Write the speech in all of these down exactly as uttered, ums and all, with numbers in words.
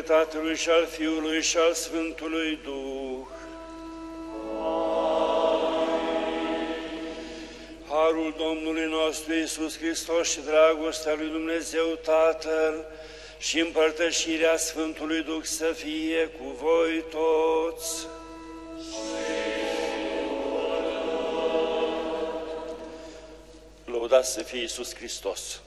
Tatălui și al Fiului și al Sfântului Duh. Harul Domnului nostru Iisus Hristos și dragostea lui Dumnezeu Tatăl și împărtășirea Sfântului Duh să fie cu voi toți. Lăudat să fie Iisus Hristos!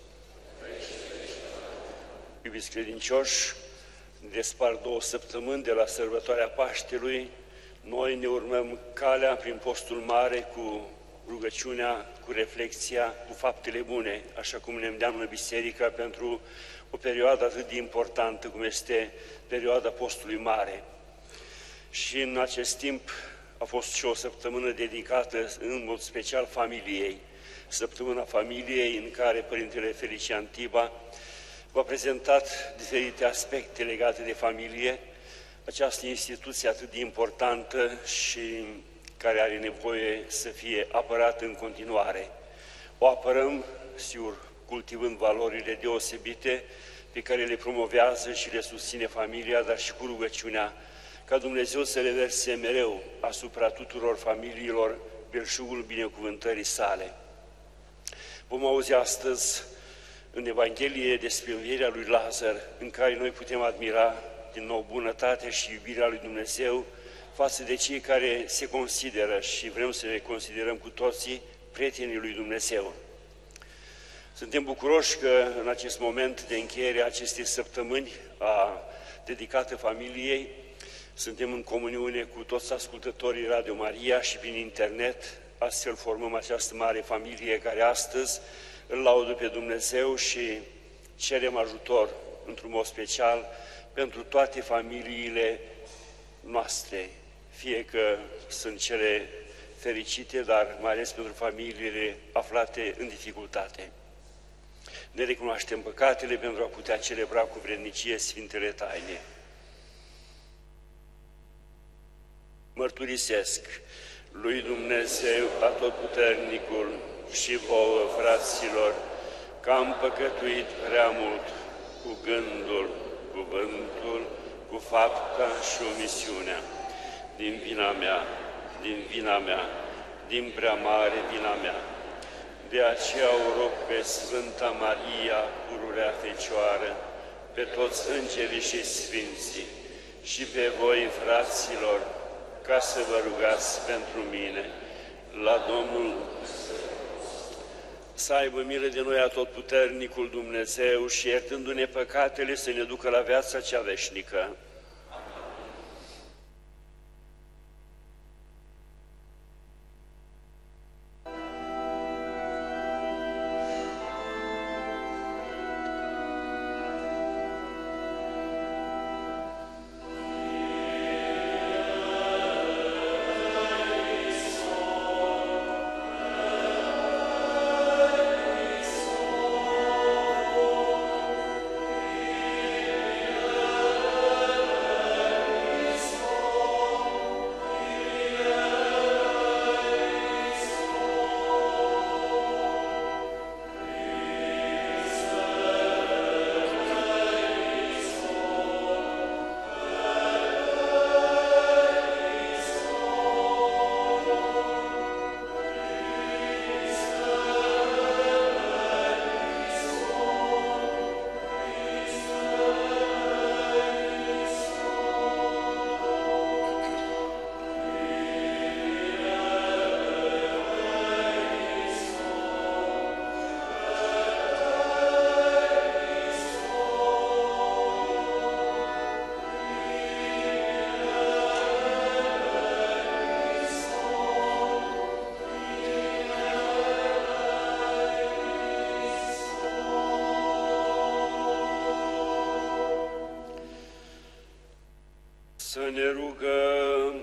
Iubiți credincioși, despart două săptămâni de la sărbătoarea Paștelui, noi ne urmăm calea prin postul mare cu rugăciunea, cu reflexia, cu faptele bune, așa cum ne îndeamnă Biserica pentru o perioadă atât de importantă cum este perioada postului mare. Și în acest timp a fost și o săptămână dedicată în mod special familiei, săptămâna familiei în care Părintele Felician Tiba v-a prezentat diferite aspecte legate de familie, această instituție atât de importantă și care are nevoie să fie apărată în continuare. O apărăm, sigur, cultivând valorile deosebite pe care le promovează și le susține familia, dar și cu rugăciunea ca Dumnezeu să reverse mereu asupra tuturor familiilor belșugul binecuvântării sale. Vom auzi astăzi în Evanghelie despre învierea lui Lazar, în care noi putem admira din nou bunătatea și iubirea lui Dumnezeu față de cei care se consideră și vrem să ne considerăm cu toții prietenii lui Dumnezeu. Suntem bucuroși că în acest moment de încheiere a acestei săptămâni a, dedicată familiei, suntem în comuniune cu toți ascultătorii Radio Maria și prin internet, astfel formăm această mare familie care astăzi îl laudă pe Dumnezeu și cerem ajutor, într-un mod special, pentru toate familiile noastre, fie că sunt cele fericite, dar mai ales pentru familiile aflate în dificultate. Ne recunoaștem păcatele pentru a putea celebra cu vrednicie Sfintele Taine. Mărturisesc lui Dumnezeu Atotputernicul și vouă, fraților, că am păcătuit prea mult cu gândul, cuvântul, cu fapta și omisiunea, din vina mea, din vina mea, din prea mare vina mea. De aceea o rog pe Sfânta Maria, pururea Fecioară, pe toți îngerii și sfinții și pe voi, fraților, ca să vă rugați pentru mine, la Domnul, să aibă milă de noi Atotputernicul Dumnezeu și iertându-ne păcatele să ne ducă la viața cea veșnică. Să ne rugăm.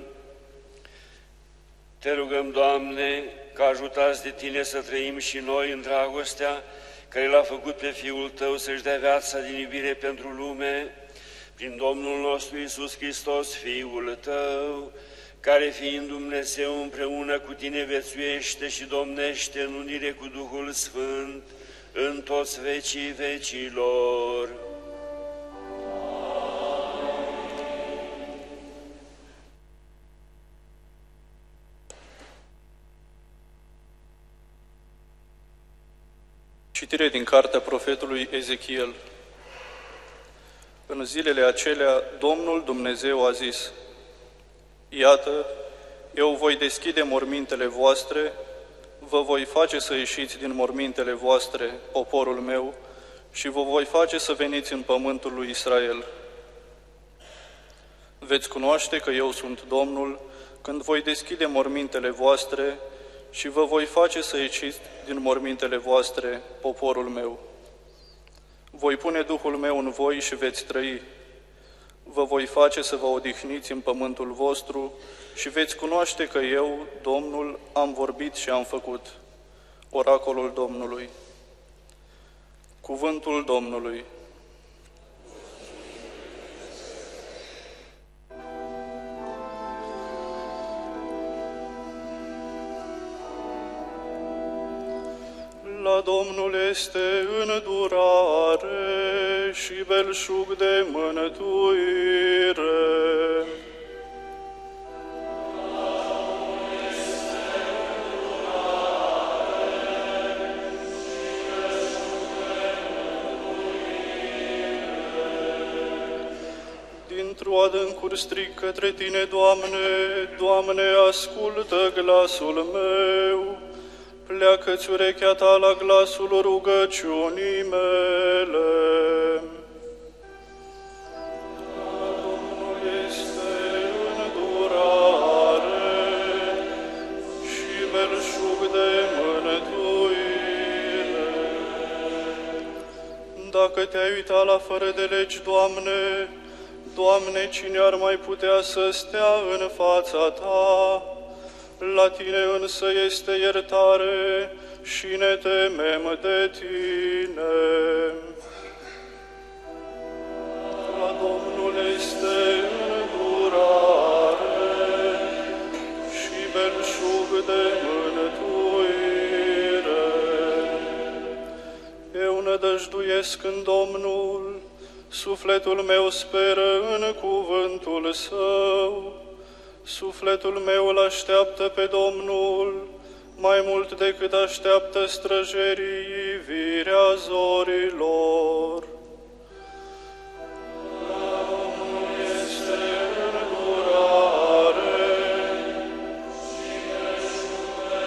Te rugăm, Doamne, că ajutați de Tine să trăim și noi în dragostea care L-a făcut pe Fiul Tău să-și dea viața din iubire pentru lume, prin Domnul nostru Iisus Hristos, Fiul Tău, care fiind Dumnezeu împreună cu Tine viețuiește și domnește în unire cu Duhul Sfânt, în toți vecii vecilor. Amin. Citire din cartea profetului Ezechiel. În zilele acelea, Domnul Dumnezeu a zis: Iată, eu voi deschide mormintele voastre, vă voi face să ieșiți din mormintele voastre, poporul meu, și vă voi face să veniți în pământul lui Israel. Veți cunoaște că eu sunt Domnul, când voi deschide mormintele voastre și vă voi face să ieșiți din mormintele voastre, poporul meu. Voi pune Duhul meu în voi și veți trăi. Vă voi face să vă odihniți în pământul vostru și veți cunoaște că eu, Domnul, am vorbit și am făcut. Oracolul Domnului. Cuvântul Domnului. La Domnul este îndurare și belșug de mântuire. Dintr-o adâncuri strig către Tine, Doamne, Doamne, ascultă glasul meu. Pleacă-ți urechea Ta la glasul rugăciunii mele. Domnul este îndurare și belșug de mântuire. Dacă Te-ai uitat la fără de legi, Doamne, Doamne, cine ar mai putea să stea în fața Ta? La Tine însă este iertare și ne temem de Tine. La Domnul este îndurare și belșug de mântuire. Eu nădăjduiesc în Domnul, sufletul meu speră în cuvântul Său. Sufletul meu îl așteaptă pe Domnul, mai mult decât așteaptă străjerii ivirea zorilor. Domnul este îndurare și belșug de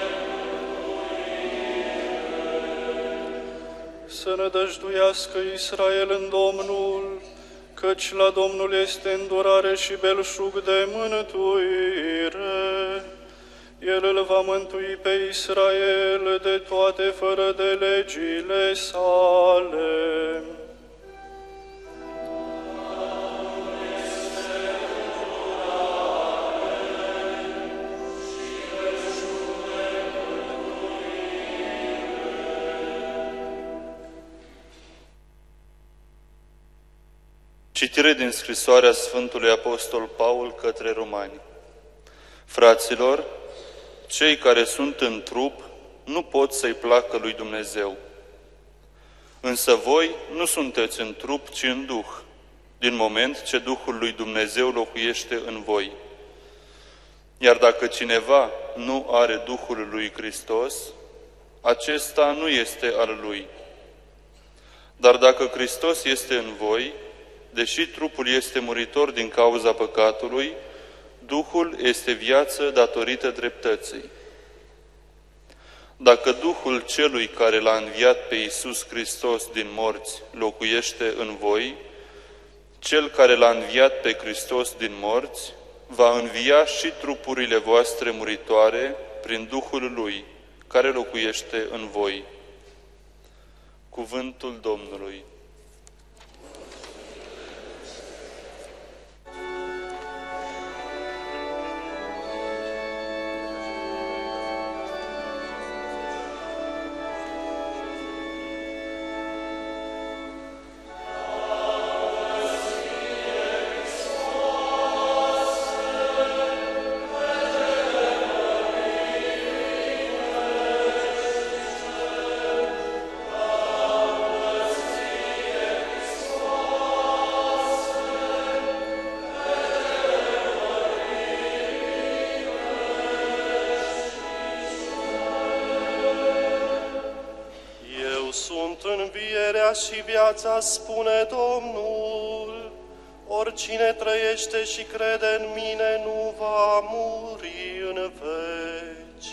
mântuire. Să nădăjduiască Israel în Domnul, căci la Domnul este îndurare și belșug de mântuire. El îl va mântui pe Israel de toate fără de legile sale. Citire din scrisoarea Sfântului Apostol Paul către Romani. Fraților, cei care sunt în trup nu pot să-i placă lui Dumnezeu. Însă voi nu sunteți în trup, ci în Duh, din moment ce Duhul lui Dumnezeu locuiește în voi. Iar dacă cineva nu are Duhul lui Hristos, acesta nu este al lui. Dar dacă Hristos este în voi, deși trupul este muritor din cauza păcatului, Duhul este viață datorită dreptății. Dacă Duhul celui care l-a înviat pe Iisus Hristos din morți locuiește în voi, Cel care l-a înviat pe Hristos din morți va învia și trupurile voastre muritoare prin Duhul Lui, care locuiește în voi. Cuvântul Domnului. Amen. învierea și viața, spune Domnul. Oricine trăiește și crede în mine nu va muri în veci.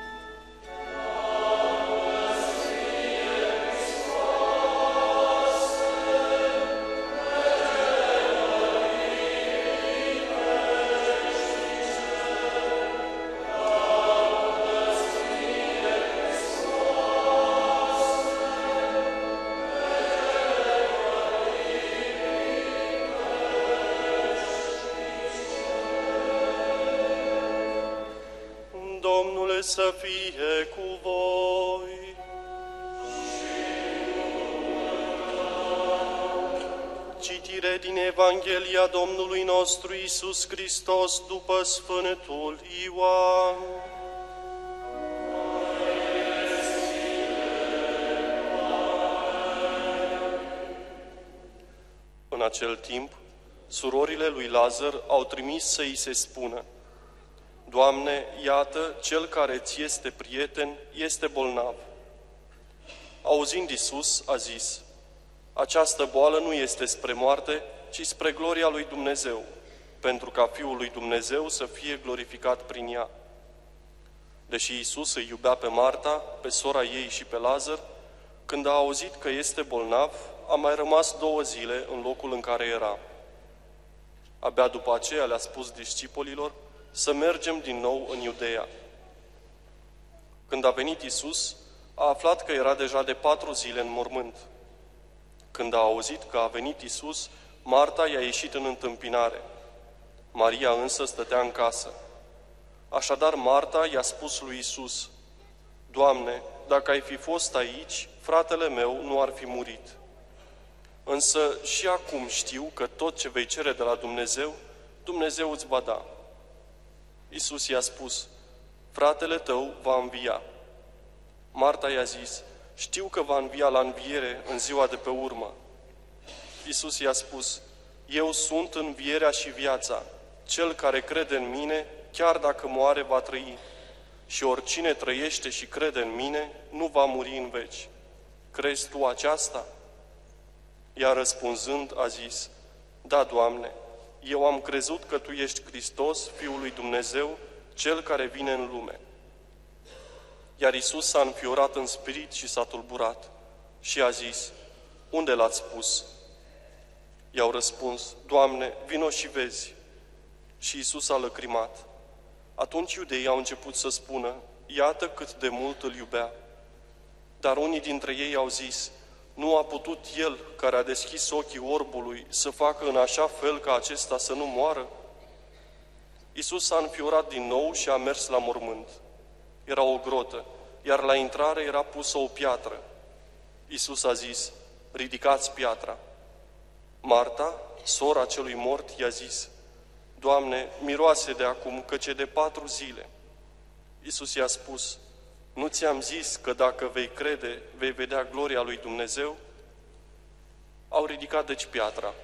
Domnul să fie cu voi. Citire din Evanghelia Domnului nostru Iisus Hristos după Sfântul Ioan. În acel timp, surorile lui Lazar au trimis să îi se spună: Doamne, iată, cel care ți este prieten este bolnav. Auzind Iisus, a zis: această boală nu este spre moarte, ci spre gloria lui Dumnezeu, pentru ca Fiul lui Dumnezeu să fie glorificat prin ea. Deși Iisus îi iubea pe Marta, pe sora ei și pe Lazar, când a auzit că este bolnav, a mai rămas două zile în locul în care era. Abia după aceea le-a spus discipolilor să mergem din nou în Iudeea. Când a venit Iisus, a aflat că era deja de patru zile în mormânt. Când a auzit că a venit Iisus, Marta i-a ieșit în întâmpinare. Maria însă stătea în casă. Așadar Marta i-a spus lui Iisus: Doamne, dacă ai fi fost aici, fratele meu nu ar fi murit. Însă și acum știu că tot ce vei cere de la Dumnezeu, Dumnezeu îți va da. Iisus i-a spus: fratele tău va învia. Marta i-a zis: știu că va învia la înviere în ziua de pe urmă. Iisus i-a spus: eu sunt învierea și viața. Cel care crede în mine, chiar dacă moare, va trăi. Și oricine trăiește și crede în mine, nu va muri în veci. Crezi tu aceasta? Ea răspunzând a zis: da, Doamne, eu am crezut că Tu ești Hristos, Fiul lui Dumnezeu, Cel care vine în lume. Iar Iisus s-a înfiorat în spirit și s-a tulburat și a zis: unde l-ați pus? I-au răspuns: Doamne, vino și vezi. Și Iisus a lăcrimat. Atunci iudeii au început să spună: iată cât de mult îl iubea. Dar unii dintre ei au zis: nu a putut El, care a deschis ochii orbului, să facă în așa fel ca acesta să nu moară? Iisus s-a înfiorat din nou și a mers la mormânt. Era o grotă, iar la intrare era pusă o piatră. Iisus a zis: ridicați piatra. Marta, sora celui mort, i-a zis: Doamne, miroase de acum, căci e de patru zile. Iisus i-a spus: nu ți-am zis că dacă vei crede, vei vedea gloria lui Dumnezeu? Au ridicat deci piatra.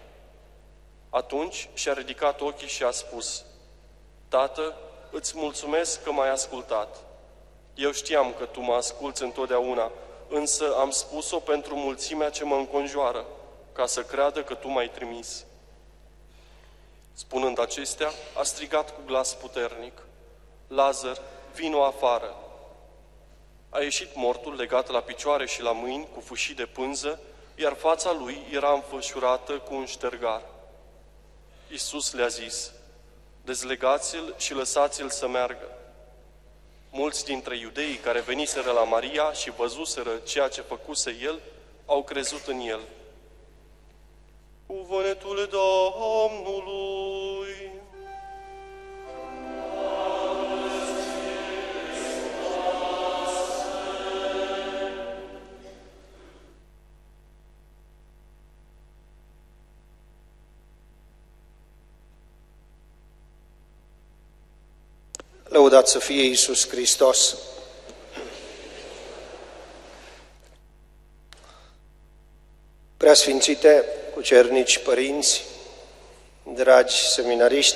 Atunci și-a ridicat ochii și a spus: Tată, îți mulțumesc că m-ai ascultat. Eu știam că Tu mă asculți întotdeauna, însă am spus-o pentru mulțimea ce mă înconjoară, ca să creadă că Tu m-ai trimis. Spunând acestea, a strigat cu glas puternic: Lazar, vino afară! A ieșit mortul legat la picioare și la mâini cu fâșii de pânză, iar fața lui era înfășurată cu un ștergar. Iisus le-a zis: dezlegați-l și lăsați-l să meargă. Mulți dintre iudeii care veniseră la Maria și văzuseră ceea ce făcuse el, au crezut în el. Cuvântul Domnului. Lăudat să fie Iisus Hristos! Preasfințite, cucernici, părinți, dragi seminariști,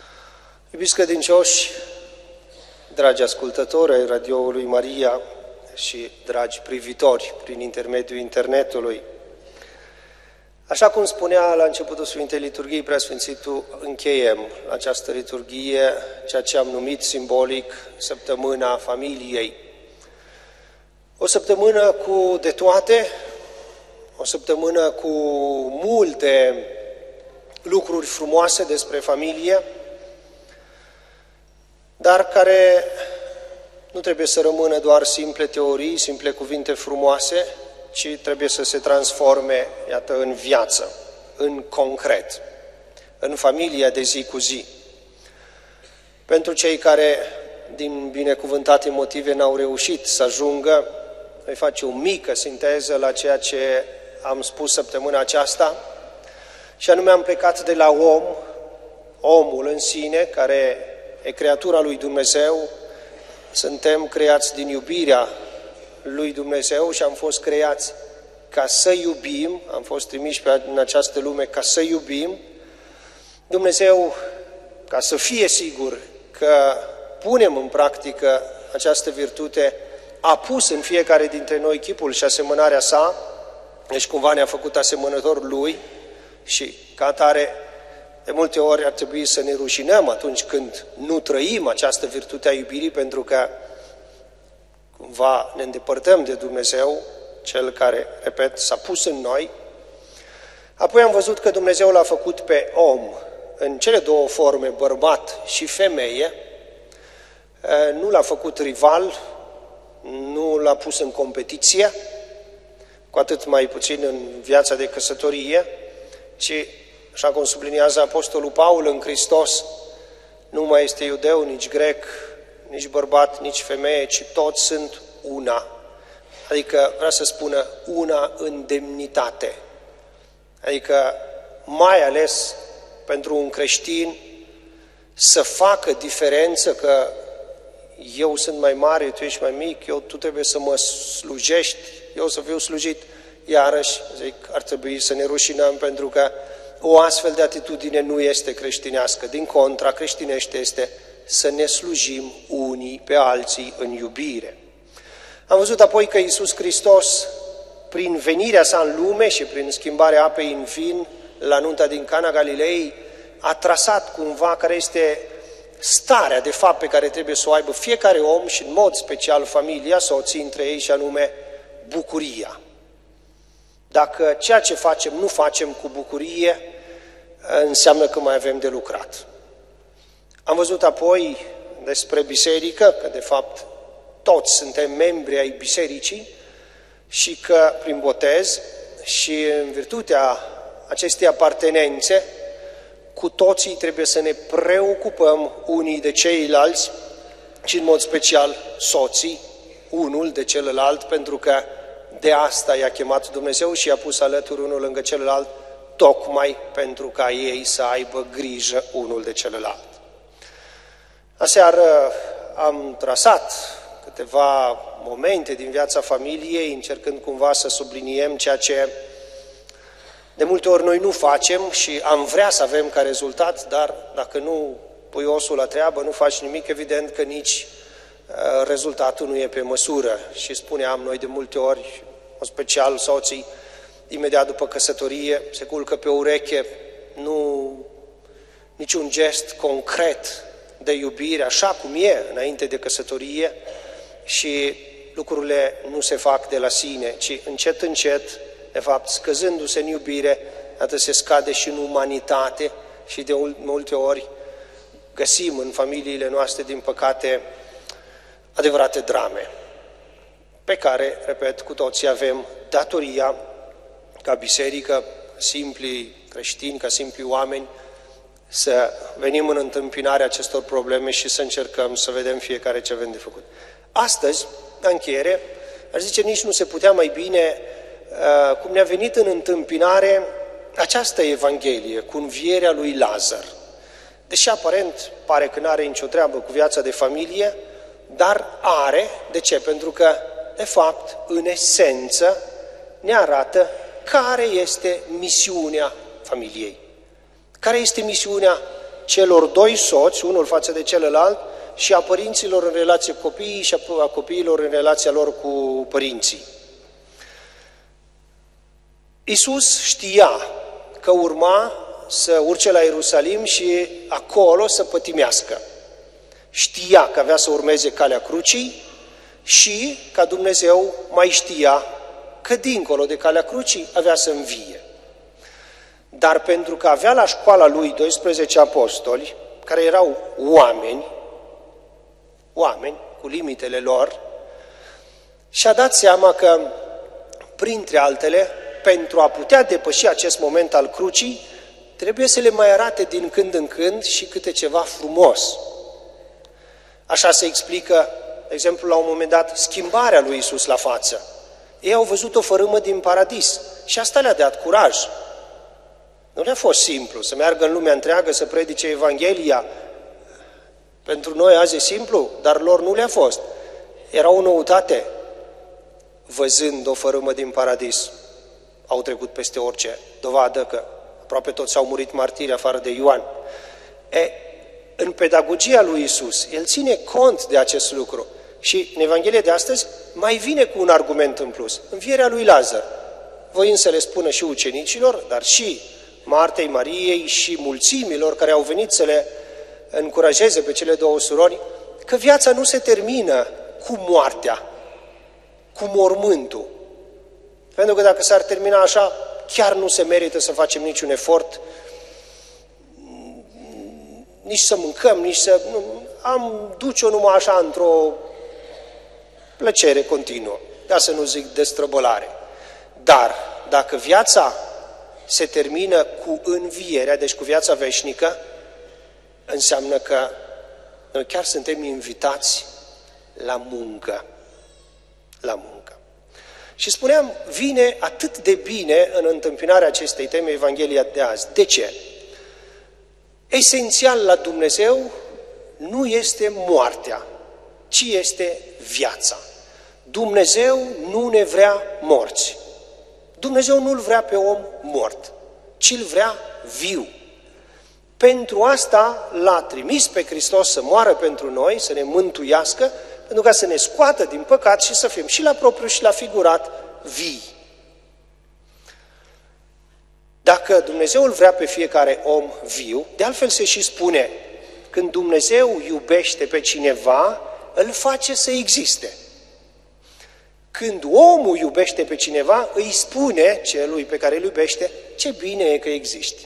iubiți credincioși, dragi ascultători ai radioului Maria, și dragi privitori prin intermediul internetului. Așa cum spunea la începutul Sfintei Liturghii, Preasfințitul, încheiem această liturghie, ceea ce am numit simbolic Săptămâna Familiei. O săptămână cu de toate, o săptămână cu multe lucruri frumoase despre familie, dar care nu trebuie să rămână doar simple teorii, simple cuvinte frumoase, ci trebuie să se transforme, iată, în viață, în concret, în familia de zi cu zi. Pentru cei care, din binecuvântate motive, n-au reușit să ajungă, voi face o mică sinteză la ceea ce am spus săptămâna aceasta, și anume am plecat de la om, omul în sine, care e creatura lui Dumnezeu, suntem creați din iubirea lui Dumnezeu și am fost creați ca să iubim, am fost trimiși pe, în această lume ca să iubim. Dumnezeu, ca să fie sigur că punem în practică această virtute, a pus în fiecare dintre noi chipul și asemănarea sa, deci cumva ne-a făcut asemănător lui și ca atare de multe ori ar trebui să ne rușinăm atunci când nu trăim această virtute a iubirii, pentru că cumva ne îndepărtăm de Dumnezeu, Cel care, repet, s-a pus în noi. Apoi am văzut că Dumnezeu l-a făcut pe om în cele două forme, bărbat și femeie. Nu l-a făcut rival, nu l-a pus în competiție, cu atât mai puțin în viața de căsătorie, ci, așa cum subliniază Apostolul Paul, în Hristos nu mai este iudeu, nici grec, nici bărbat, nici femeie, ci toți sunt una. Adică vrea să spună una în demnitate. Adică mai ales pentru un creștin să facă diferență că eu sunt mai mare, tu ești mai mic, eu, tu trebuie să mă slujești, eu să fiu slujit. Iarăși, zic, ar trebui să ne rușinăm, pentru că o astfel de atitudine nu este creștinească. Din contra, creștinește este să ne slujim unii pe alții în iubire. Am văzut apoi că Iisus Hristos, prin venirea sa în lume și prin schimbarea apei în vin la nunta din Cana Galilei, a trasat cumva care este starea de fapt pe care trebuie să o aibă fiecare om și în mod special familia, soții între ei, și anume bucuria. Dacă ceea ce facem nu facem cu bucurie, înseamnă că mai avem de lucrat. Am văzut apoi despre biserică, că de fapt toți suntem membri ai bisericii și că prin botez și în virtutea acestei apartenențe, cu toții trebuie să ne preocupăm unii de ceilalți și în mod special soții, unul de celălalt, pentru că de asta i-a chemat Dumnezeu și i-a pus alături unul lângă celălalt, tocmai pentru ca ei să aibă grijă unul de celălalt. Aseară am trasat câteva momente din viața familiei, încercând cumva să subliniem ceea ce de multe ori noi nu facem și am vrea să avem ca rezultat, dar dacă nu pui osul la treabă, nu faci nimic, evident că nici uh, rezultatul nu e pe măsură. Și spuneam noi de multe ori, în special soții, imediat după căsătorie, se culcă pe ureche, nu niciun gest concret de iubire, așa cum e înainte de căsătorie, și lucrurile nu se fac de la sine, ci încet, încet, de fapt, scăzându-se în iubire, atât se scade și în umanitate și de multe ori găsim în familiile noastre, din păcate, adevărate drame, pe care, repet, cu toții avem datoria, ca biserică, simpli creștini, ca simpli oameni, să venim în întâmpinarea acestor probleme și să încercăm să vedem fiecare ce avem de făcut. Astăzi, la încheiere, aș zice, nici nu se putea mai bine, uh, cum ne-a venit în întâmpinare această Evanghelie cu învierea lui Lazar. Deși aparent pare că nu are nicio treabă cu viața de familie, dar are. De ce? Pentru că, de fapt, în esență, ne arată care este misiunea familiei. Care este misiunea celor doi soți, unul față de celălalt, și a părinților în relație cu copiii și a copiilor în relația lor cu părinții. Iisus știa că urma să urce la Ierusalim și acolo să pătimească. Știa că avea să urmeze calea crucii și, ca Dumnezeu, mai știa că dincolo de calea crucii avea să învie. Dar pentru că avea la școala lui doisprezece apostoli, care erau oameni, oameni cu limitele lor, și-a dat seama că, printre altele, pentru a putea depăși acest moment al crucii, trebuie să le mai arate din când în când și câte ceva frumos. Așa se explică, de exemplu, la un moment dat, schimbarea lui Iisus la față. Ei au văzut o fărâmă din paradis și asta le-a dat curaj. Nu le-a fost simplu să meargă în lumea întreagă să predice Evanghelia. Pentru noi azi e simplu, dar lor nu le-a fost. Era o noutate. Văzând o fărâmă din paradis, au trecut peste orice dovadă că aproape toți au murit martiri afară de Ioan. E, în pedagogia lui Iisus, el ține cont de acest lucru și în Evanghelia de astăzi mai vine cu un argument în plus, învierea lui Lazar, voind să le spună și ucenicilor, dar și Martei, Mariei și mulțimilor care au venit să le încurajeze pe cele două surori, că viața nu se termină cu moartea, cu mormântul. Pentru că dacă s-ar termina așa, chiar nu se merită să facem niciun efort, nici să mâncăm, nici să... Nu, am duce-o numai așa într-o plăcere continuă, ca să nu zic destrăbălare. Dar dacă viața se termină cu învierea, deci cu viața veșnică, înseamnă că noi chiar suntem invitați la muncă. La muncă. Și spuneam, vine atât de bine în întâmpinarea acestei teme Evanghelia de azi. De ce? Esențial la Dumnezeu nu este moartea, ci este viața. Dumnezeu nu ne vrea morți. Dumnezeu nu-l vrea pe om mort, ci îl vrea viu. Pentru asta l-a trimis pe Hristos să moară pentru noi, să ne mântuiască, pentru ca să ne scoată din păcat și să fim și la propriu și la figurat vii. Dacă Dumnezeu îl vrea pe fiecare om viu, de altfel se și spune, când Dumnezeu iubește pe cineva, îl face să existe. Când omul iubește pe cineva, îi spune celui pe care îl iubește, ce bine e că existi.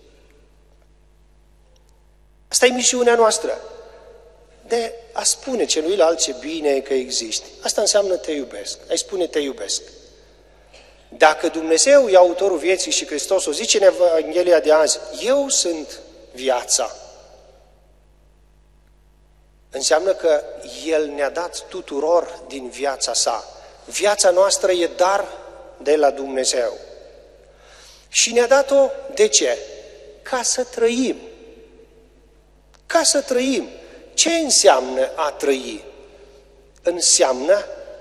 Asta e misiunea noastră, de a spune celuilalt ce bine e că existi. Asta înseamnă te iubesc, ai spune te iubesc. Dacă Dumnezeu e autorul vieții și Hristos o zice în Evanghelia de azi, eu sunt viața, înseamnă că El ne-a dat tuturor din viața sa. Viața noastră e dar de la Dumnezeu. Și ne-a dat-o de ce? Ca să trăim. Ca să trăim. Ce înseamnă a trăi? Înseamnă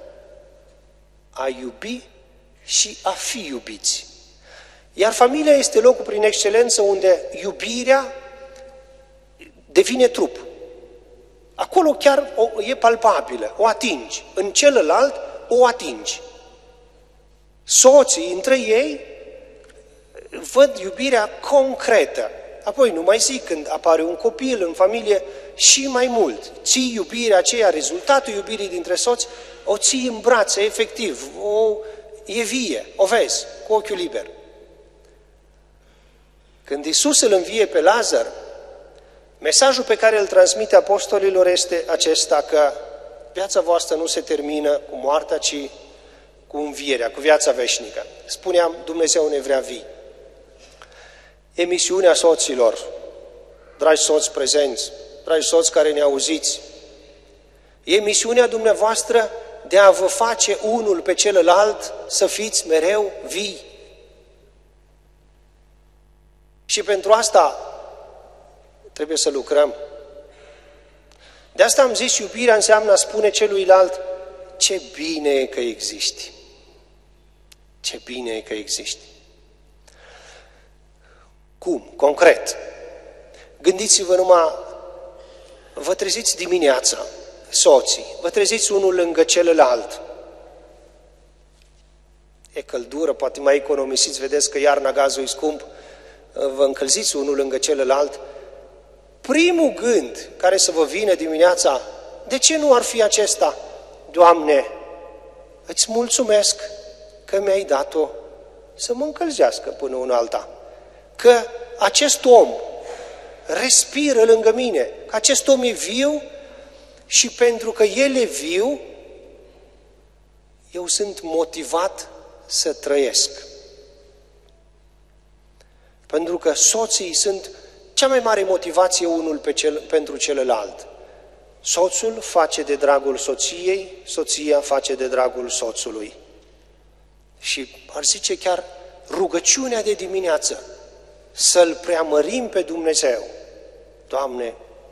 a iubi și a fi iubiți. Iar familia este locul prin excelență unde iubirea devine trup. Acolo chiar o, e palpabilă, o atingi. În celălalt o atingi. Soții între ei văd iubirea concretă. Apoi nu mai zic, când apare un copil în familie, și mai mult. Ții iubirea aceea, rezultatul iubirii dintre soți, o ții în brațe, efectiv, o, e vie, o vezi, cu ochiul liber. Când Iisus îl învie pe Lazar, mesajul pe care îl transmite apostolilor este acesta, că viața voastră nu se termină cu moartea, ci cu învierea, cu viața veșnică. Spuneam, Dumnezeu ne vrea vii. Emisiunea soților, dragi soți prezenți, dragi soți care ne auziți, e misiunea dumneavoastră de a vă face unul pe celălalt să fiți mereu vii. Și pentru asta trebuie să lucrăm. De asta am zis, iubirea înseamnă a spune celuilalt, ce bine e că existi. Ce bine e că existi. Cum? Concret. Gândiți-vă numai vă treziți dimineața, soții, vă treziți unul lângă celălalt. E căldură, poate mai economisiți, vedeți că iarna gazul e scump, vă încălziți unul lângă celălalt. Primul gând care să vă vină dimineața, de ce nu ar fi acesta? Doamne, îți mulțumesc că mi-ai dat-o să mă încălzească până una alta. Că acest om respiră lângă mine, că acest om e viu și pentru că el e viu, eu sunt motivat să trăiesc. Pentru că soții sunt cea mai mare motivație unul pe cel, pentru celălalt. Soțul face de dragul soției, soția face de dragul soțului. Și ar zice chiar rugăciunea de dimineață, să-L preamărim pe Dumnezeu. Doamne,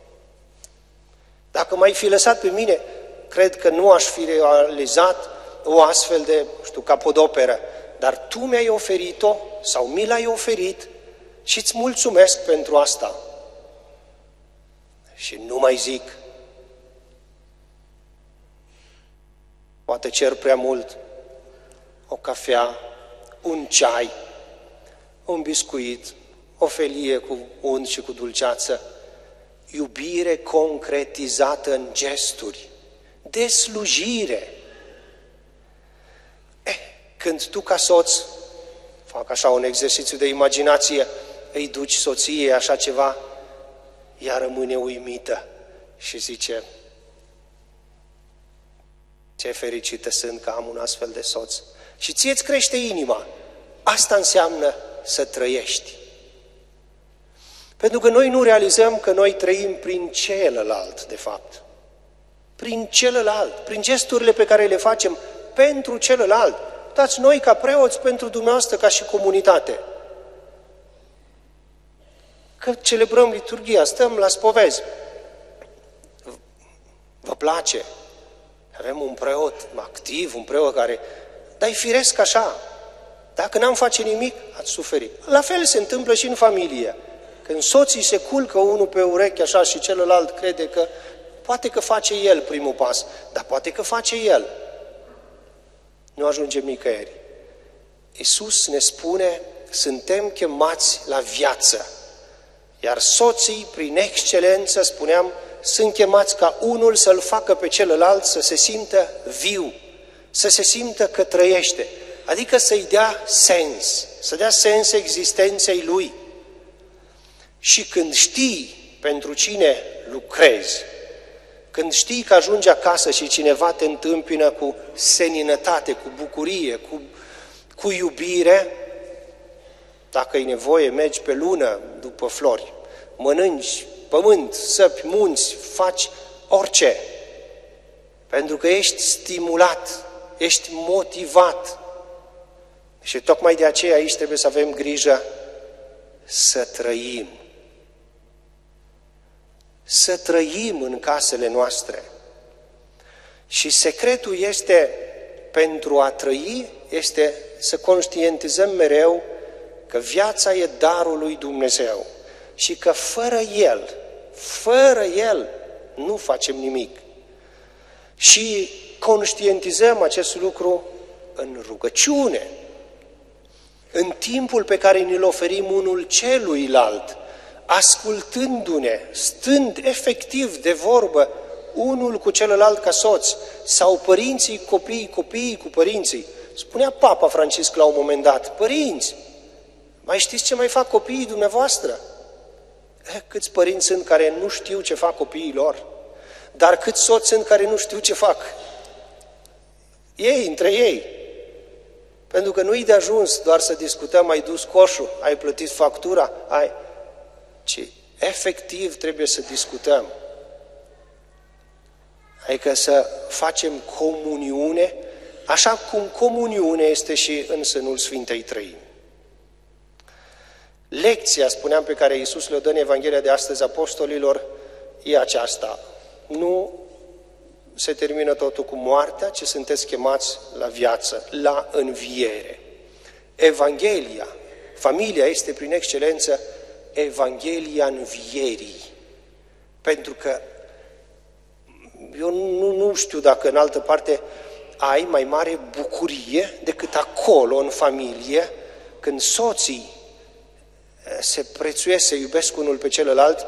dacă m-ai fi lăsat pe mine, cred că nu aș fi realizat o astfel de, știu, capodoperă, dar Tu mi-ai oferit-o sau mi l-ai oferit și îți mulțumesc pentru asta. Și nu mai zic, poate cer prea mult, o cafea, un ceai, un biscuit, o felie cu unt și cu dulceață, iubire concretizată în gesturi, de slujire. Eh, când tu ca soț, fac așa un exercițiu de imaginație, îi duci soției așa ceva, ea rămâne uimită și zice, ce fericită sunt că am un astfel de soț. Și ție îți crește inima. Asta înseamnă să trăiești. Pentru că noi nu realizăm că noi trăim prin celălalt, de fapt. Prin celălalt, prin gesturile pe care le facem pentru celălalt. Dați noi ca preoți pentru dumneavoastră, ca și comunitate. Că celebrăm liturghia, stăm la spovezi. Vă place? Avem un preot activ, un preot care... Dar e firesc așa. Dacă n-am face nimic, ați suferit. La fel se întâmplă și în familie. Când soții se culcă unul pe ureche așa și celălalt crede că poate că face el primul pas, dar poate că face el. Nu ajungem nicăieri. Iisus ne spune, suntem chemați la viață. Iar soții, prin excelență, spuneam, sunt chemați ca unul să-l facă pe celălalt să se simtă viu, să se simtă că trăiește, adică să-i dea sens, să dea sens existenței lui. Și când știi pentru cine lucrezi, când știi că ajungi acasă și cineva te întâmpină cu seninătate, cu bucurie, cu, cu iubire, dacă e nevoie, mergi pe lună după flori, mănânci pământ, săpi, munți, faci orice, pentru că ești stimulat, ești motivat. Și tocmai de aceea aici trebuie să avem grijă să trăim. Să trăim în casele noastre. Și secretul este, pentru a trăi, este să conștientizăm mereu că viața e darul lui Dumnezeu și că fără El, fără El, nu facem nimic. Și conștientizăm acest lucru în rugăciune, în timpul pe care ne-l oferim unul celuilalt, ascultându-ne, stând efectiv de vorbă unul cu celălalt ca soț, sau părinții, copiii, copiii cu părinții. Spunea Papa Francisc la un moment dat, părinți, mai știți ce mai fac copiii dumneavoastră? Eh, câți părinți sunt care nu știu ce fac copiii lor, dar câți soți sunt care nu știu ce fac ei, între ei. Pentru că nu-i de ajuns doar să discutăm, ai dus coșul, ai plătit factura, ai... ci efectiv trebuie să discutăm. Adică să facem comuniune, așa cum comuniune este și în sânul Sfintei Trăimi. Lecția, spuneam, pe care Iisus le dă în Evanghelia de astăzi apostolilor, e aceasta. Nu se termină totul cu moartea, ci sunteți chemați la viață, la înviere. Evanghelia, familia este prin excelență Evanghelia învierii. Pentru că Eu nu, nu știu dacă în altă parte ai mai mare bucurie decât acolo, în familie, când soții se prețuiesc, se iubesc unul pe celălalt,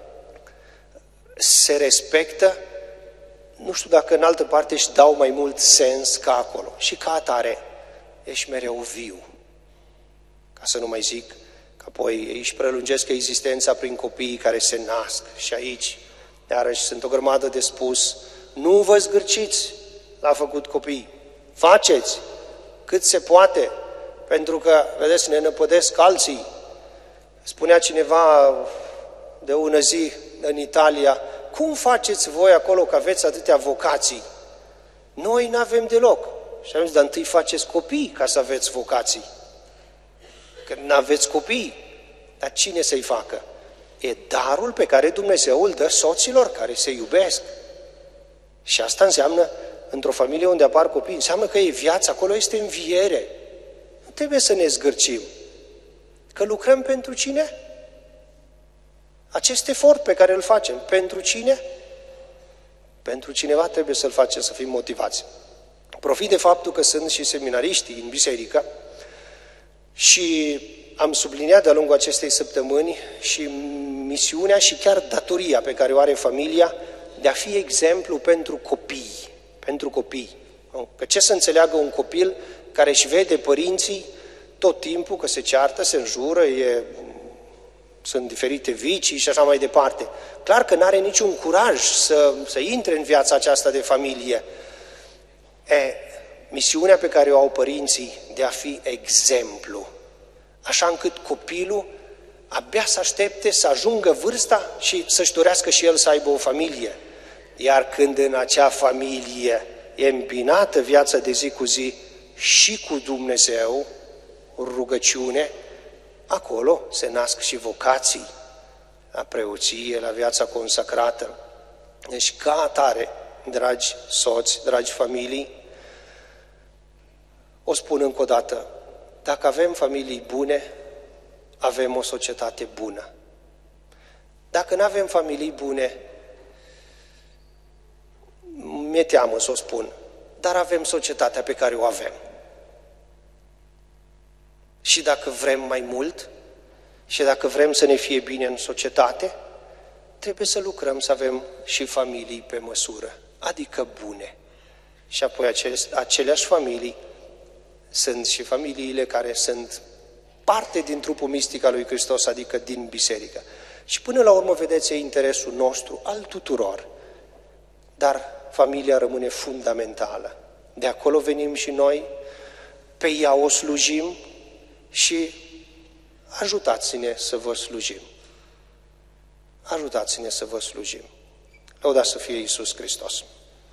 se respectă, nu știu dacă în altă parte își dau mai mult sens ca acolo. Și ca atare ești mereu viu. Ca să nu mai zic că apoi își prelungesc existența prin copiii care se nasc. Și aici, iarăși, sunt o grămadă de spus. Nu vă zgârciți la făcut copii. Faceți cât se poate, pentru că, vedeți, ne năpădesc alții. Spunea cineva de ună zi în Italia, cum faceți voi acolo că aveți atâtea vocații? Noi nu avem deloc. Și am zis, dar întâi faceți copii ca să aveți vocații. Că nu aveți copii, dar cine să-i facă? E darul pe care Dumnezeu îl dă soților care se iubesc. Și asta înseamnă, într-o familie unde apar copii, înseamnă că e viață, acolo este înviere. Nu trebuie să ne zgârcim. Că lucrăm pentru cine? Acest efort pe care îl facem, pentru cine? Pentru cineva trebuie să-l facem, să fim motivați. Profit de faptul că sunt și seminariștii în biserică și am subliniat de-a lungul acestei săptămâni și misiunea și chiar datoria pe care o are familia de a fi exemplu pentru copii. Pentru copii. Că ce să înțeleagă un copil care își vede părinții tot timpul că se ceartă, se înjură, e, sunt diferite vicii și așa mai departe. Clar că nu are niciun curaj să, să intre în viața aceasta de familie. E, misiunea pe care o au părinții de a fi exemplu, așa încât copilul abia să aștepte să ajungă vârsta și să-și dorească și el să aibă o familie. Iar când în acea familie e împinată viața de zi cu zi și cu Dumnezeu, rugăciune, acolo se nasc și vocații la preoție, la viața consacrată. Deci, ca atare, dragi soți, dragi familii, o spun încă o dată, dacă avem familii bune, avem o societate bună. Dacă nu avem familii bune, mi-e teamă să o spun, dar avem societatea pe care o avem. Și dacă vrem mai mult, și dacă vrem să ne fie bine în societate, trebuie să lucrăm să avem și familii pe măsură, adică bune. Și apoi acele, aceleași familii sunt și familiile care sunt parte din trupul mistic al lui Hristos, adică din biserică. Și până la urmă, vedeți, e interesul nostru, al tuturor. Dar familia rămâne fundamentală. De acolo venim și noi, pe ea o slujim și ajutați-ne să vă slujim. Ajutați-ne să vă slujim. Lăudați să fie Iisus Hristos!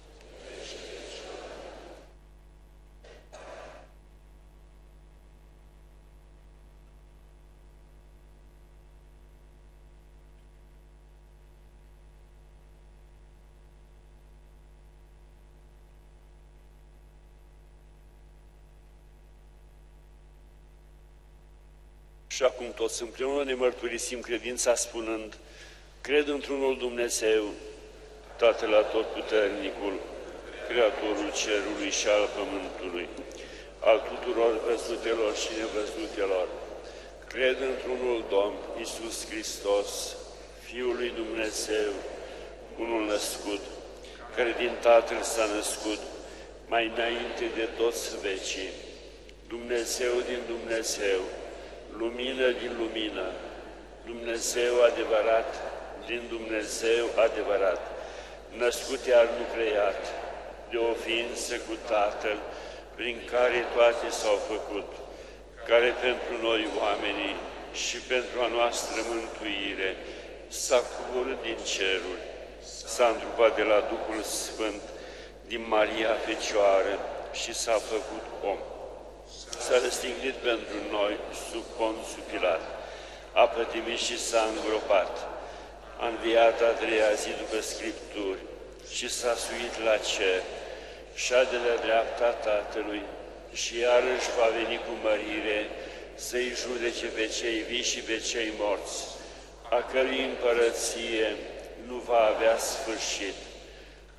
Și acum toți împreună ne mărturisim credința spunând, cred într-unul Dumnezeu, Tatăl Atotputernicul, Creatorul cerului și al pământului, al tuturor văzutelor și nevăzutelor. Cred într-unul Domn, Iisus Hristos, Fiul lui Dumnezeu, unul născut, care din Tatăl s-a născut, mai înainte de toți vecii, Dumnezeu din Dumnezeu, lumină din lumină, Dumnezeu adevărat din Dumnezeu adevărat, născut iar nu creat, de o ființă cu Tatăl, prin care toate s-au făcut, care pentru noi oamenii și pentru a noastră mântuire s-a coborât din ceruri, s-a întrupat de la Duhul Sfânt, din Maria Fecioară și s-a făcut om. S-a răstignit pentru noi sub Ponțiu Pilat, a pătimit și s-a îngropat, a înviat a treia zi după Scripturi și s-a suit la cer, și-a de la dreapta Tatălui și iarăși va veni cu mărire să-i judece pe cei vii și pe cei morți, a cărui împărăție nu va avea sfârșit.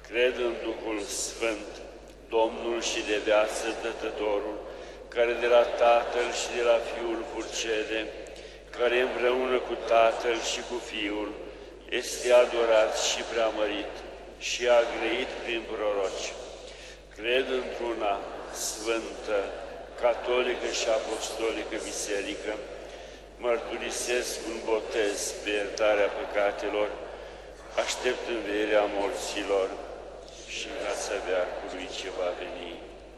Cred în Duhul Sfânt, Domnul și de viață Dătătorul, care de la Tatăl și de la Fiul purcede, care împreună cu Tatăl și cu Fiul este adorat și preamărit și a grăit prin proroci. Cred într-una sfântă, catolică și apostolică biserică, mărturisesc un botez pe iertarea păcatelor, aștept învierea morților și viața veacului ce va veni.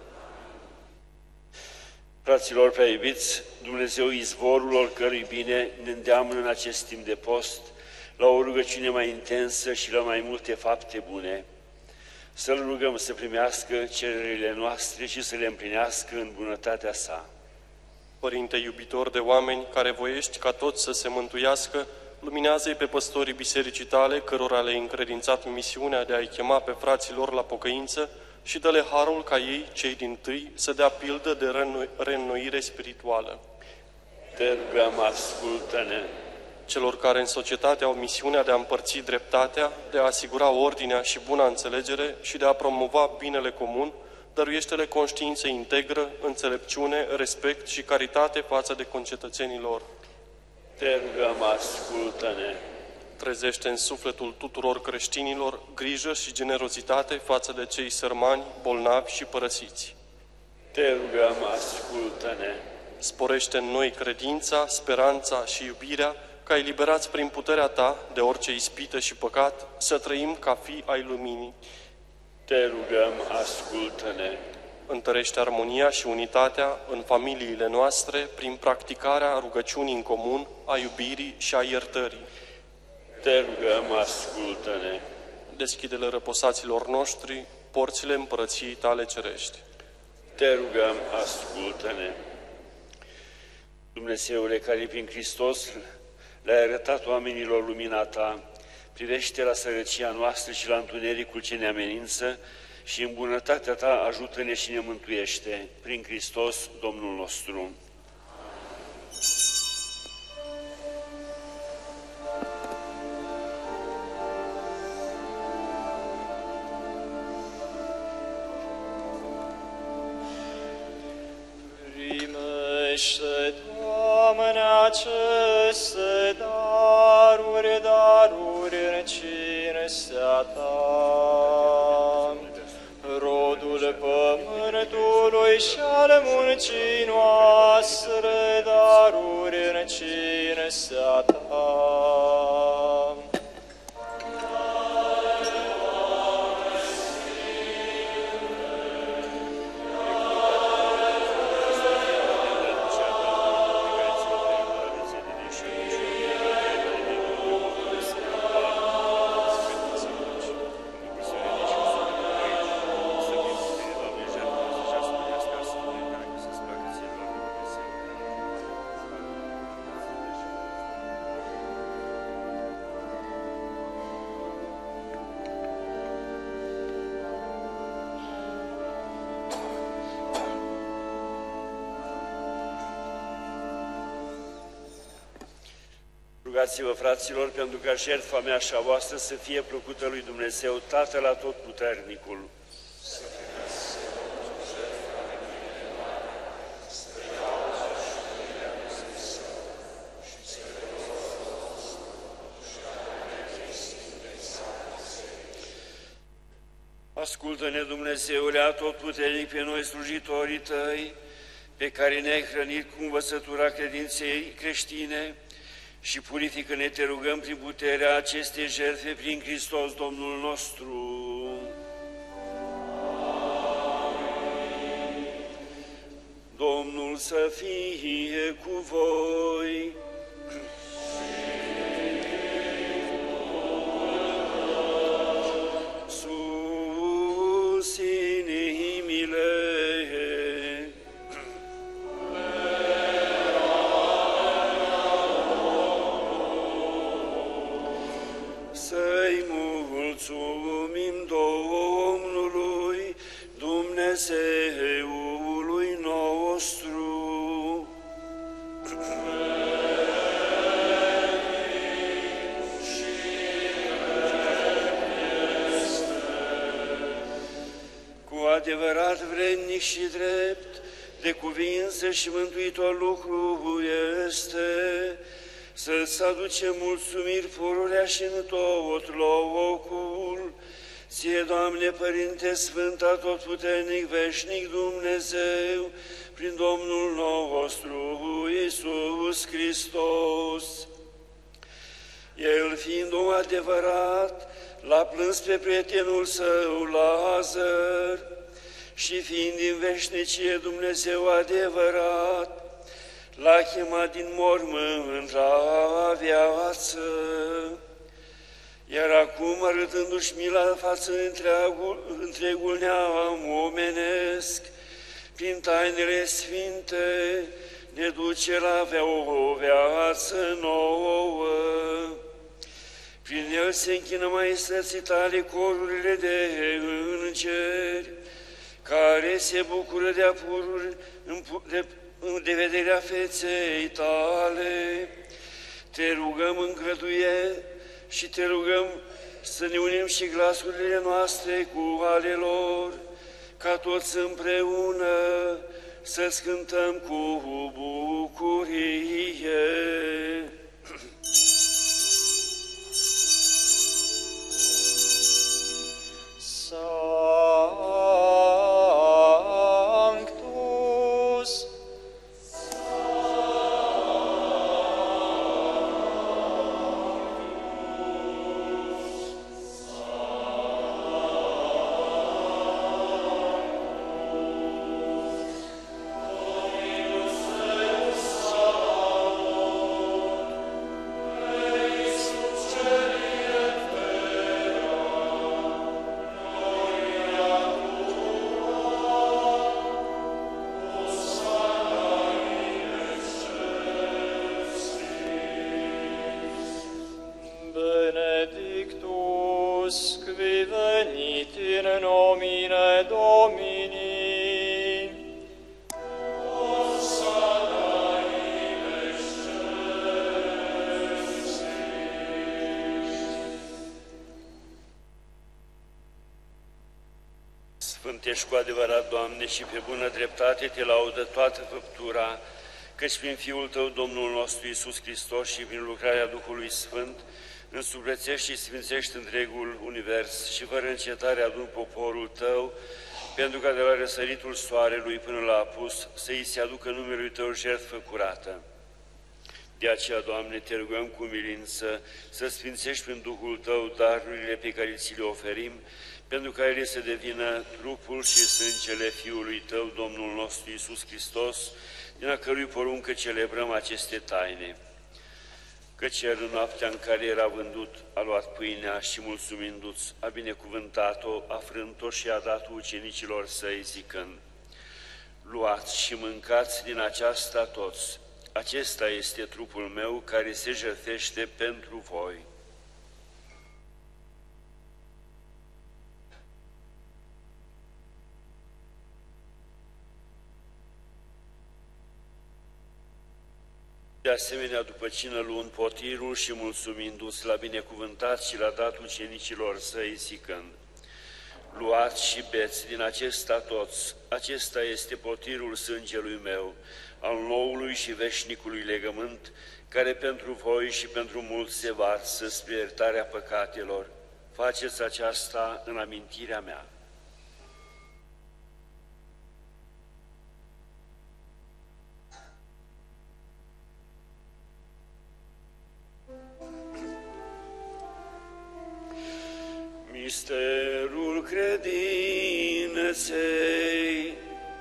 Fraților prea iubiți, Dumnezeu, izvorul oricărui bine, ne îndeamnă în acest timp de post la o rugăciune mai intensă și la mai multe fapte bune. Să-L rugăm să primească cererile noastre și să le împlinească în bunătatea sa. Părinte iubitor de oameni, care voiești ca toți să se mântuiască, luminează-i pe păstorii bisericii tale, cărora le-ai încredințat misiunea de a-i chema pe frații lor la pocăință și dă-le harul ca ei, cei dintâi, să dea pildă de reînnoire spirituală. Te rugăm, ascultă-ne! Celor care în societate au misiunea de a împărți dreptatea, de a asigura ordinea și buna înțelegere și de a promova binele comun, dăruiește-le conștiință integră, înțelepciune, respect și caritate față de concetățenii lor. Te rugăm, ascultă-ne! Trezește în sufletul tuturor creștinilor grijă și generozitate față de cei sărmani, bolnavi și părăsiți. Te rugăm, ascultă-ne! Sporește în noi credința, speranța și iubirea, ca eliberați prin puterea ta de orice ispită și păcat, să trăim ca fii ai luminii. Te rugăm, ascultă-ne! Întărește armonia și unitatea în familiile noastre prin practicarea rugăciunii în comun, a iubirii și a iertării. Te rugăm, ascultă-ne! Deschide-le răposaților noștri porțile împărăției tale cerești. Te rugăm, ascultă-ne! Dumnezeule, care prin Hristos le-ai arătat oamenilor lumina ta, privește la sărăcia noastră și la întunericul ce ne amenință și în bunătatea ta ajută-ne și ne mântuiește. Prin Hristos, Domnul nostru. Primește, Doamne, aceste daruri, daruri în cinstea ta, rodul pământului și ale muncii noastre, daruri în cinstea ta. Rugați-vă, fraților, pentru ca jertfa mea și a voastră să fie plăcută lui Dumnezeu, Tatăl Atotputernicul. Ascultă-ne, Dumnezeule Atotputernic, pe noi slujitorii Tăi, pe care ne-ai hrănit cu învățătura credinței creștine, și purifică-ne, te rugăm, prin puterea acestei jertfe, prin Hristos Domnul nostru. Amin. Domnul să fie cu voi. Sus inimile. Să-i mulțumim Domnului, Dumnezeului nostru. adevărat vrednic și drept, de cuvință și mântuitor lucru este să-ți aducem mulțumiri pururea și în tot locul. Ție, Doamne, Părinte Sfânt, Atotputernic, Veșnic Dumnezeu, prin Domnul nostru Iisus Hristos. El, fiind om adevărat, l-a plâns pe prietenul său Lazar și fiind din veșnicie Dumnezeu adevărat, l-a chemat din mormânt la viață. Iar acum, arătându-și mila față întregul, întregul neam omenesc, prin tainele sfinte, ne duce la avea o viață nouă. Prin el se închină maestății tale corurile de îngeri, care se bucură de apururi de, de vederea feței tale. Te rugăm, îngăduie și te rugăm să ne unim și glasurile noastre cu ale lor, ca toți împreună să-ți cântăm cu bucurie. Sanctus, benedictus qui venit in nomine Domini. Sfântești cu adevărat, Doamne, și pe bună dreptate te laudă toată făptura, căci prin Fiul Tău, Domnul nostru Iisus Hristos, și prin lucrarea Duhului Sfânt, însuflețești și sfințești întregul univers și fără încetare adun poporul Tău, pentru ca de la răsăritul soarelui până la apus să îi se aducă numelui Tău jertfă curată. De aceea, Doamne, te rugăm cu milință să sfințești prin Duhul Tău darurile pe care ți le oferim, pentru ca ele să devină trupul și sângele Fiului Tău, Domnul nostru Iisus Hristos, din a cărui poruncă celebrăm aceste taine. Căci el, în noaptea în care era vândut, a luat pâinea și, mulțumindu-ți, a binecuvântat-o, a frânt-o și a dat-o ucenicilor săi, zicând: luați și mâncați din aceasta toți, acesta este trupul meu care se jertfește pentru voi. De asemenea, după cină, luând potirul și mulțumindu-ți, l-a binecuvântat și l-a dat ucenicilor săi, zicând: luați și beți din acesta toți, acesta este potirul sângelui meu, al noului și veșnicului legământ, care pentru voi și pentru mulți se varsă spre iertarea păcatelor. Faceți aceasta în amintirea mea. Misterul credinței.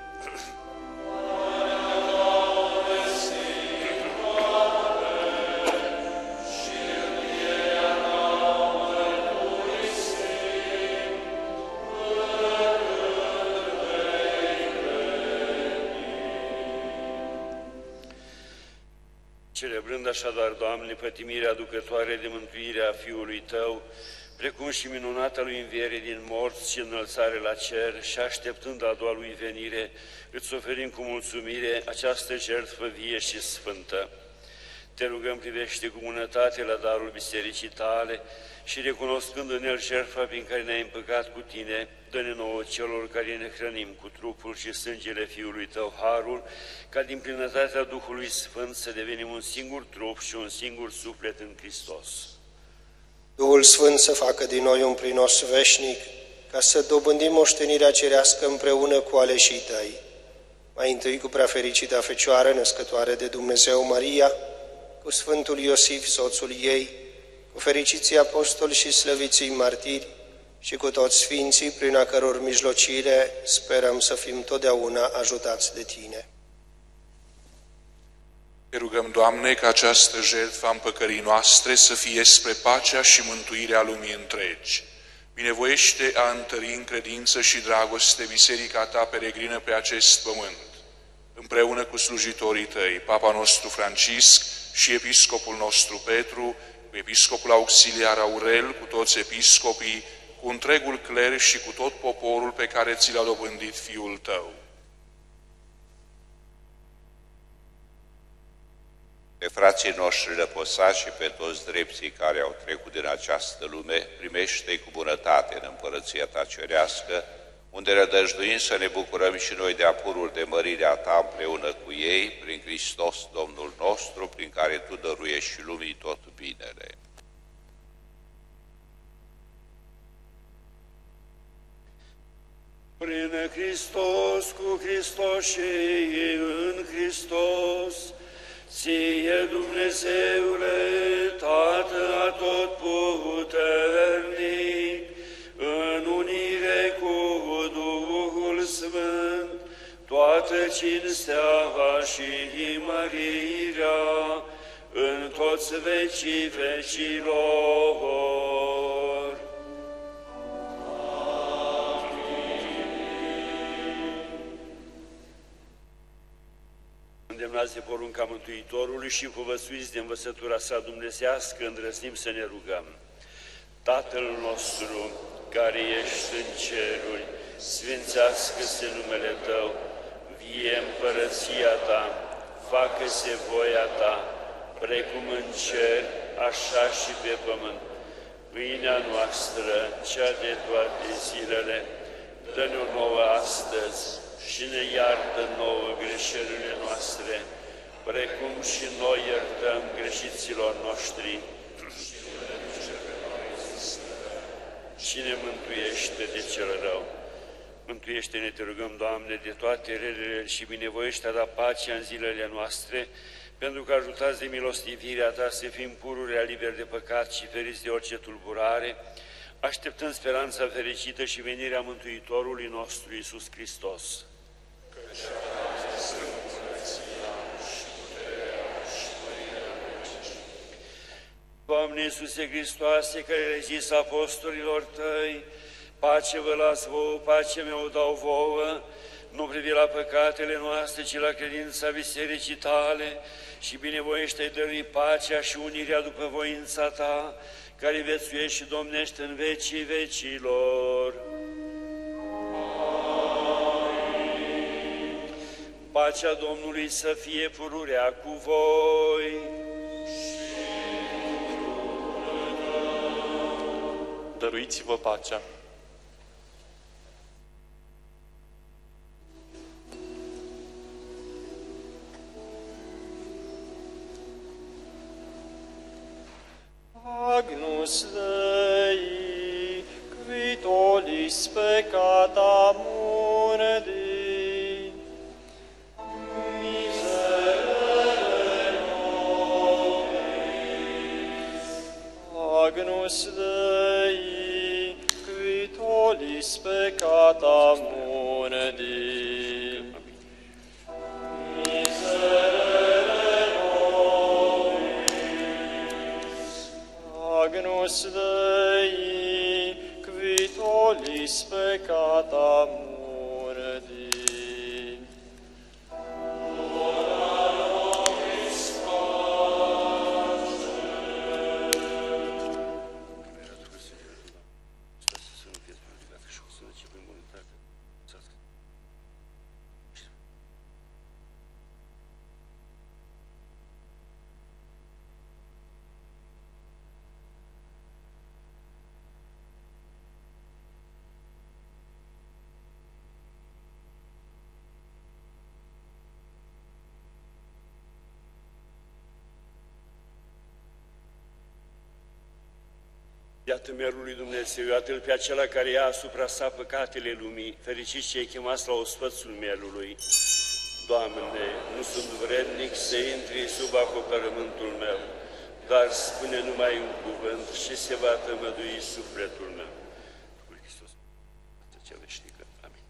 Celebrând așadar, Doamne, pătimirea aducătoare de mântuire a Fiului Tău, precum și minunata lui înviere din morți și înălțare la cer, și așteptând a doua lui venire, îți oferim cu mulțumire această jertfă vie și sfântă. Te rugăm, privește cu bunătate la darul bisericii tale și recunoscând în el jertfa prin care ne-ai împăcat cu tine, dă-ne nouă celor care ne hrănim cu trupul și sângele Fiului Tău harul, ca din plinătatea Duhului Sfânt să devenim un singur trup și un singur suflet în Hristos. Duhul Sfânt să facă din noi un prinos veșnic, ca să dobândim moștenirea cerească împreună cu aleșii Tăi. Mai întâi cu preafericita Fecioară, născătoare de Dumnezeu Maria, cu Sfântul Iosif, soțul ei, cu fericiții apostoli și slăviții martiri și cu toți sfinții, prin a căror mijlocire sperăm să fim totdeauna ajutați de Tine. Te rugăm, Doamne, ca această jertfă a împăcării noastre să fie spre pacea și mântuirea lumii întregi. Binevoiește a întări în credință și dragoste biserica Ta peregrină pe acest pământ, împreună cu slujitorii Tăi, Papa nostru Francisc și Episcopul nostru Petru, cu Episcopul Auxiliar Aurel, cu toți episcopii, cu întregul cler și cu tot poporul pe care ți l-a dobândit Fiul Tău. Pe frații noștri răposați și pe toți drepții care au trecut din această lume, primește-i cu bunătate în împărăția Ta cerească, unde rădăjduim să ne bucurăm și noi de apurul de mărirea Ta împreună cu ei, prin Hristos Domnul nostru, prin care Tu dăruiești și lumii tot binele. Prin Hristos, cu Hristos și în Hristos, Ție, Dumnezeule, Tată atotputernic, în unire cu Duhul Sfânt, toată cinstea și mărirea în toți vecii vecilor. Îndemnați de porunca Mântuitorului și povățuiți de învățătura sa dumnezească, îndrăznim să ne rugăm. Tatăl nostru, care ești în ceruri, sfințească-se numele Tău, vie împărăția Ta, facă-se voia Ta, precum în cer, așa și pe pământ. Pâinea noastră, cea de toate zilele, dă-ne-o nouă astăzi și ne iartă nouă greșelile noastre, precum și noi iertăm greșiților noștri. Și ne mântuiește de cel rău. Mântuiește-ne, te rugăm, Doamne, de toate relele și binevoiește a da pacea în zilele noastre, pentru că ajutați de milostivirea Ta să fim pururea liberi de păcat și feriți de orice tulburare, așteptând speranța fericită și venirea Mântuitorului nostru, Iisus Hristos. Doamne Iisuse Hristoase, care le-ai zis apostolilor Tăi, pace vă las vouă, pace mi-o dau vouă, nu privi la păcatele noastre, ci la credința bisericii Tale și binevoiește-i dărui pacea și unirea după voința Ta, care viețuiești și domnești în vecii vecilor. Pacea Domnului să fie pururea cu voi. Dăruiți-vă pacea. Agnus Dei, qui tollis peccata mundi, miserere nobis. Agnus Dei, qui tollis peccata mundi, Agnus Dei, qui tollis peccata mundi. Ora nobis pace. Iată mielul lui Dumnezeu, iată-L pe acela care ia asupra sa păcatele lumii, fericiți cei chemați la ospățul mielului. Doamne, nu sunt vrednic să intri sub acoperământul meu, dar spune numai un cuvânt și se va tămădui sufletul meu. Lui Hristos, cea veșnică. Amin.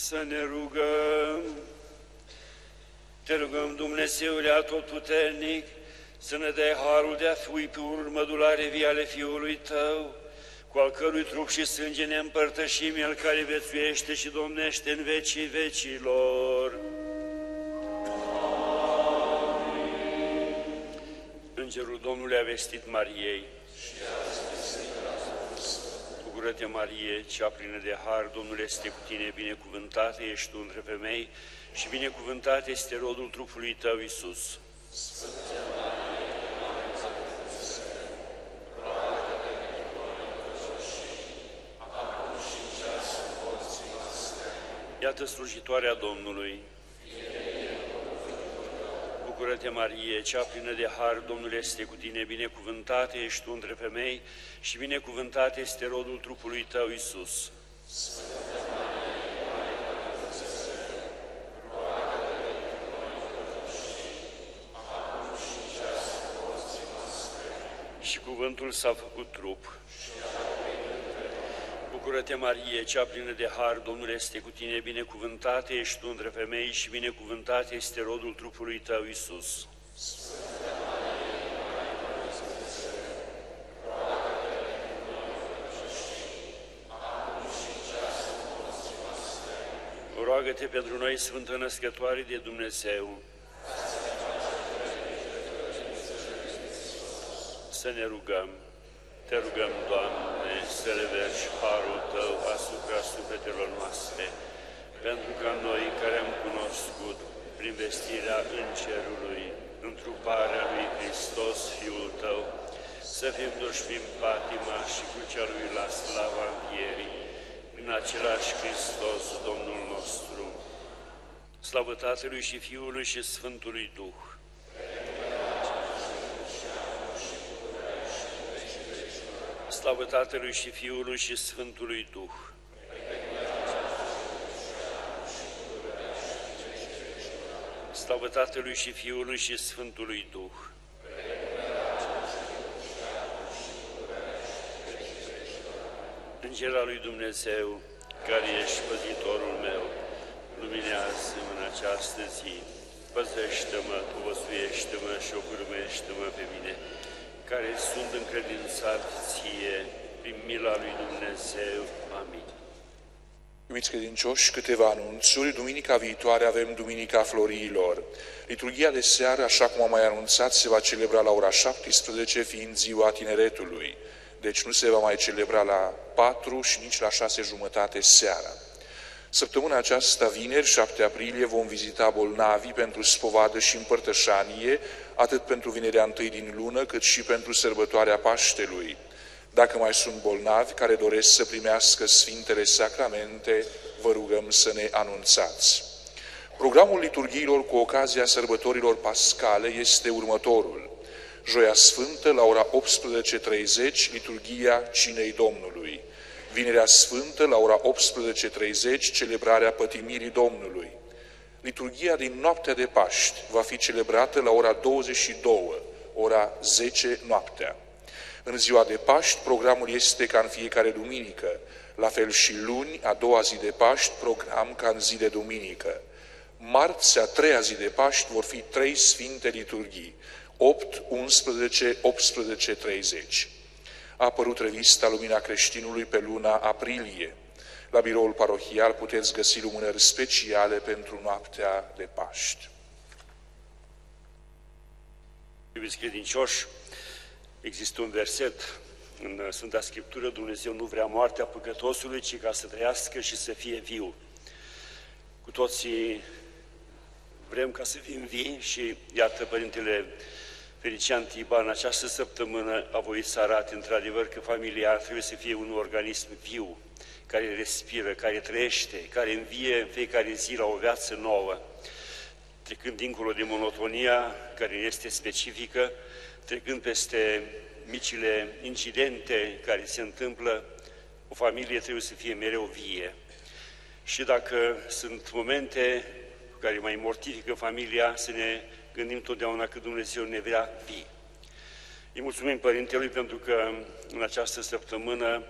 Să ne rugăm. Te rugăm, Dumnezeule Atotputernic, să ne dai harul de a fi pe urmădulare vii ale Fiului Tău, cu al cărui trup și sânge ne împărtășim, El care viețuiește și domnește în vecii vecilor. Amin. Îngerul Domnului a vestit Mariei: Bucură-te, Marie, cea plină de har, Domnul este cu tine, binecuvântată ești tu între femei și binecuvântat este rodul trupului tău, Iisus. Iată slujitoarea Domnului. Bucură-te, Marie, cea plină de har, Domnul este cu tine, binecuvântată ești tu între femei și binecuvântat este rodul trupului tău, Iisus. Și cuvântul s-a făcut trup. Bucură-te, Marie, cea plină de har, Domnul este cu tine, binecuvântată ești tu între femei și binecuvântat este rodul trupului tău, Iisus. Roagă-te pentru noi, Sfântă Născătoare de Dumnezeu. Să ne rugăm. Te rugăm, Doamne, să reverși harul Tău asupra sufletelor noastre, pentru ca noi care am cunoscut, prin vestirea Îngerului, întruparea lui Hristos, Fiul Tău, să fim duși prin patima și crucea Lui la slava învierii, în același Hristos, Domnul nostru. Slavă Tatălui și Fiului și Sfântului Duh. Slavă Tatălui și Fiului și Sfântului Duh. Slavă Tatălui și Fiului și Sfântului Duh. Înger al lui Dumnezeu, care ești păzitorul meu, luminează-mă în această zi, păzește-mă, povățuiește-mă și ocurmește-mă pe mine, care sunt încredințat ție, prin mila lui Dumnezeu. Amin. Iubiți credincioși, câteva anunțuri. Duminica viitoare avem Duminica Florilor. Liturghia de seară, așa cum am mai anunțat, se va celebra la ora șaptesprezece, fiind ziua tineretului. Deci nu se va mai celebra la patru și nici la șase jumătate seara. Săptămâna aceasta, vineri, șapte aprilie, vom vizita bolnavii pentru spovadă și împărtășanie, atât pentru vinerea întâi din lună, cât și pentru sărbătoarea Paștelui. Dacă mai sunt bolnavi care doresc să primească Sfintele Sacramente, vă rugăm să ne anunțați. Programul liturghiilor cu ocazia sărbătorilor pascale este următorul. Joia Sfântă, la ora optsprezece și treizeci, liturghia Cinei Domnului. Vinerea Sfântă, la ora optsprezece și treizeci, celebrarea Pătimirii Domnului. Liturghia din noaptea de Paști va fi celebrată la ora douăzeci și două, ora zece noaptea. În ziua de Paști, programul este ca în fiecare duminică, la fel și luni, a doua zi de Paști, program ca în zi de duminică. Marți, a treia zi de Paști, vor fi trei sfinte liturghii, opt, unsprezece, optsprezece, treizeci. A apărut revista Lumina Creștinului pe luna aprilie. La biroul parohial puteți găsi lumânări speciale pentru noaptea de Paști. Iubiți credincioși, există un verset în Sfânta Scriptură: Dumnezeu nu vrea moartea păcătosului, ci ca să trăiască și să fie viu. Cu toții vrem ca să fim vii și iată, Părintele Felician Tiba în această săptămână a voit să arate într-adevăr că familia trebuie să fie un organism viu, care respiră, care trăiește, care învie în fiecare zi la o viață nouă, trecând dincolo de monotonia care este specifică, trecând peste micile incidente care se întâmplă, o familie trebuie să fie mereu vie. Și dacă sunt momente care mai mortifică familia, să ne gândim totdeauna că Dumnezeu ne vrea vii. Îi mulțumim Părintelui pentru că în această săptămână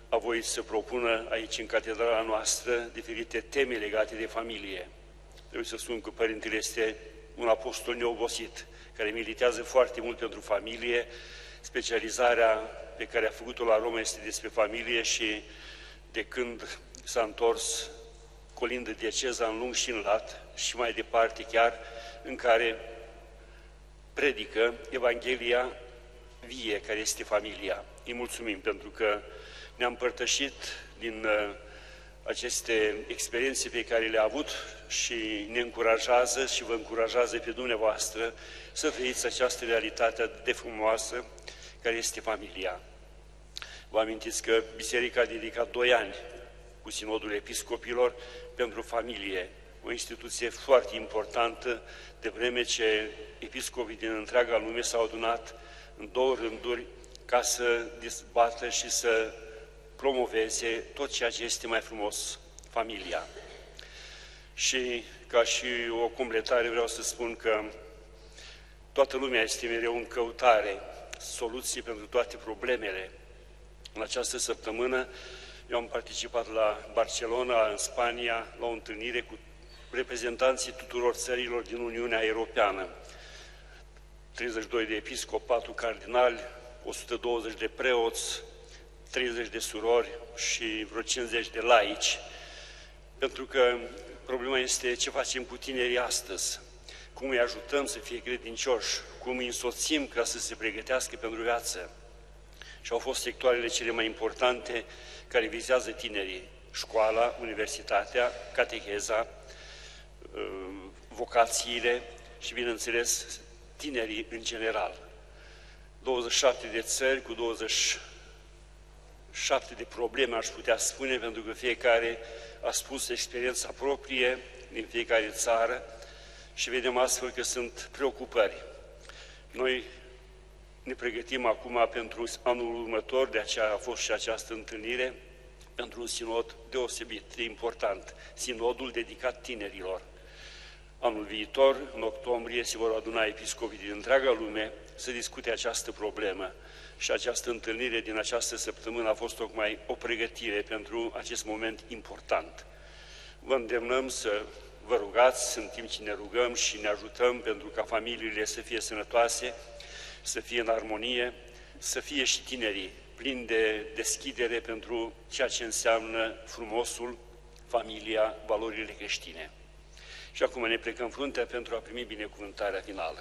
a voit să propună aici în catedrala noastră diferite teme legate de familie. Trebuie să spun că Părintele este un apostol neobosit, care militează foarte mult pentru familie. Specializarea pe care a făcut-o la Roma este despre familie și de când s-a întors colindă dieceza în lung și în lat și mai departe chiar, în care predică Evanghelia vie, care este familia. Îi mulțumim pentru că ne-a împărtășit din uh, aceste experiențe pe care le-a avut și ne încurajează și vă încurajează pe dumneavoastră să trăiți această realitate de frumoasă care este familia. Vă amintiți că Biserica a dedicat doi ani cu Sinodul Episcopilor pentru familie, o instituție foarte importantă, de vreme ce episcopii din întreaga lume s-au adunat în două rânduri ca să dezbată și să promoveze tot ceea ce este mai frumos, familia. Și ca și o completare vreau să spun că toată lumea este mereu în căutare soluții pentru toate problemele. În această săptămână eu am participat la Barcelona, în Spania, la o întâlnire cu reprezentanții tuturor țărilor din Uniunea Europeană. treizeci și doi de episcopi, patru cardinali, o sută douăzeci de preoți, treizeci de surori și vreo cincizeci de laici. Pentru că problema este ce facem cu tinerii astăzi, cum îi ajutăm să fie credincioși, cum îi însoțim ca să se pregătească pentru viață. Și au fost sectoarele cele mai importante care vizează tinerii: școala, universitatea, cateheza, vocațiile și, bineînțeles, tinerii în general. douăzeci și șapte de țări cu douăzeci și șapte de probleme, aș putea spune, pentru că fiecare a spus experiența proprie din fiecare țară și vedem astfel că sunt preocupări. Noi ne pregătim acum pentru anul următor, de aceea a fost și această întâlnire, pentru un sinod deosebit de important, sinodul dedicat tinerilor. Anul viitor, în octombrie, se vor aduna episcopii din întreaga lume să discute această problemă și această întâlnire din această săptămână a fost tocmai o pregătire pentru acest moment important. Vă îndemnăm să vă rugați în timp ce ne rugăm și ne ajutăm pentru ca familiile să fie sănătoase, să fie în armonie, să fie și tinerii plini de deschidere pentru ceea ce înseamnă frumosul, familia, valorile creștine. Și acum ne plecăm fruntea pentru a primi binecuvântarea finală.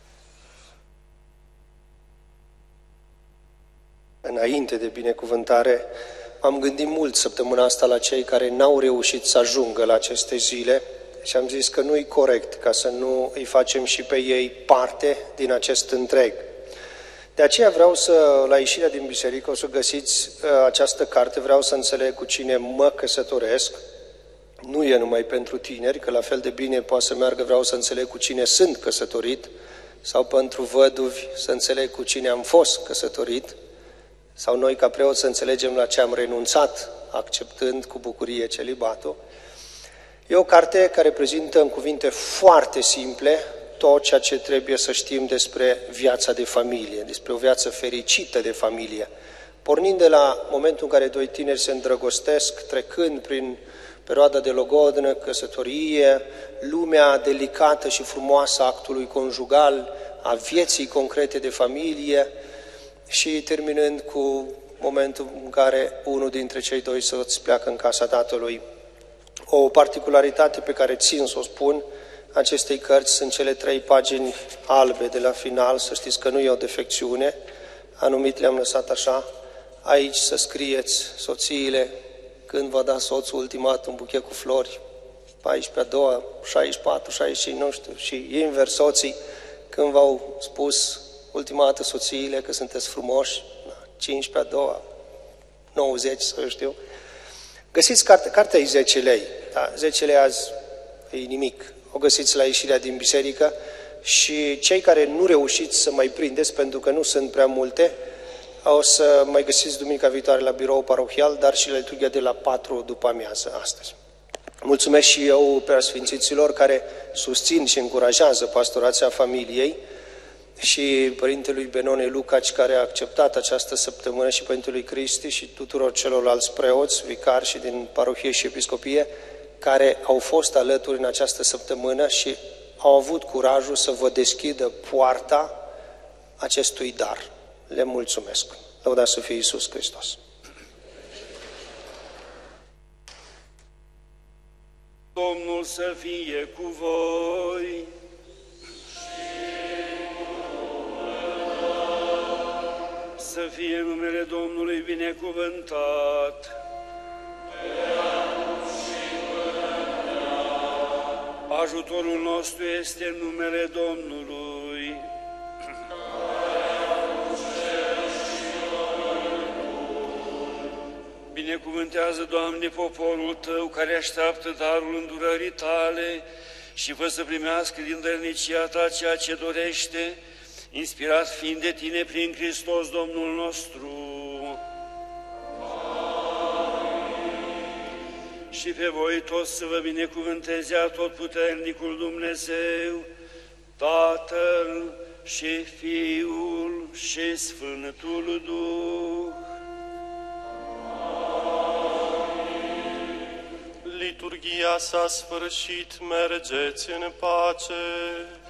Înainte de binecuvântare, am gândit mult săptămâna asta la cei care n-au reușit să ajungă la aceste zile și am zis că nu-i corect ca să nu îi facem și pe ei parte din acest întreg. De aceea vreau să, la ieșirea din biserică, o să găsiți uh, această carte, Vreau să înțeleg cu cine mă căsătoresc. Nu e numai pentru tineri, că la fel de bine poate să meargă Vreau să înțeleg cu cine sunt căsătorit, sau pentru văduvi să înțeleg cu cine am fost căsătorit, sau noi ca preoți să înțelegem la ce am renunțat, acceptând cu bucurie celibatul. E o carte care prezintă în cuvinte foarte simple tot ceea ce trebuie să știm despre viața de familie, despre o viață fericită de familie. Pornind de la momentul în care doi tineri se îndrăgostesc, trecând prin perioada de logodnă, căsătorie, lumea delicată și frumoasă a actului conjugal, a vieții concrete de familie și terminând cu momentul în care unul dintre cei doi soți pleacă în casa tatălui. O particularitate pe care țin să o spun acestei cărți sunt cele trei pagini albe de la final, să știți că nu e o defecțiune, anumit le-am lăsat așa, aici să scrieți soțiile când vă da soțul ultimat un buchet cu flori, paisprezece a doua, șaizeci și patru, șaizeci și cinci, nu știu, și invers soții când v-au spus ultima dată soțiile că sunteți frumoși, cincisprezece a doua, nouăzeci, să știu. Găsiți carte, cartea e zece lei, da? zece lei azi e nimic. O găsiți la ieșirea din biserică și cei care nu reușiți să mai prindeți, pentru că nu sunt prea multe, o să mai găsiți duminica viitoare la birou parohial, dar și la liturghia de la patru după amiază astăzi. Mulțumesc și eu preasfințiților care susțin și încurajează pastorația familiei și Părintelui Benone Lucaci, care a acceptat această săptămână, și Părintelui Cristi și tuturor celorlalți preoți, vicari și din parohie și episcopie, care au fost alături în această săptămână și au avut curajul să vă deschidă poarta acestui dar. Le mulțumesc. Lăudați să fie Iisus Hristos! Domnul să fie cu voi! Să fie numele Domnului binecuvântat! Ajutorul nostru este în numele Domnului. Binecuvântează, Doamne, poporul Tău care așteaptă darul îndurării Tale și fă să primească din dărnicia Ta ceea ce dorește, inspirat fiind de Tine prin Hristos Domnul nostru. Și pe voi toți să vă binecuvânteze Atotputernicul Dumnezeu, Tatăl și Fiul și Sfântul Duh. Liturghia s-a sfârșit, mergeți în pace.